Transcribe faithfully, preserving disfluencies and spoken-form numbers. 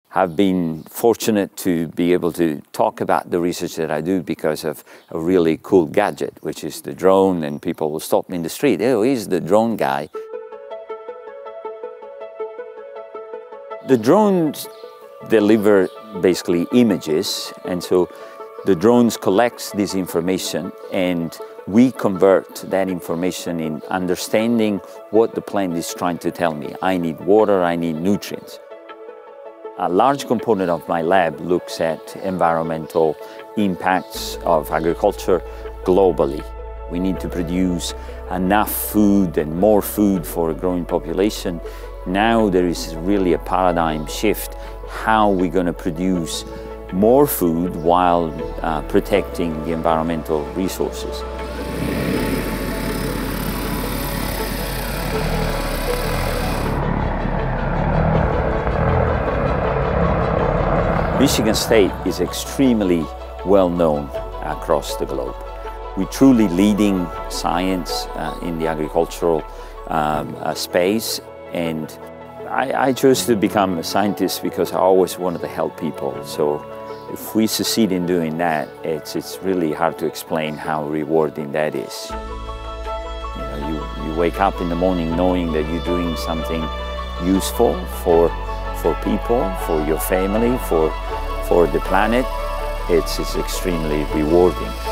I've been fortunate to be able to talk about the research that I do because of a really cool gadget, which is the drone, and people will stop me in the street. Oh, he's the drone guy. The drones deliver basically images, and so the drones collects this information and we convert that information in understanding what the plant is trying to tell me. I need water, I need nutrients. A large component of my lab looks at environmental impacts of agriculture globally. We need to produce enough food and more food for a growing population. Now there is really a paradigm shift. How are we going to produce more food while uh, protecting the environmental resources? Michigan State is extremely well known across the globe. We're truly leading science uh, in the agricultural um, uh, space, and I, I chose to become a scientist because I always wanted to help people. So if we succeed in doing that, it's, it's really hard to explain how rewarding that is. You know, you, you wake up in the morning knowing that you're doing something useful for for people, for your family, for, for the planet. It's, it's extremely rewarding.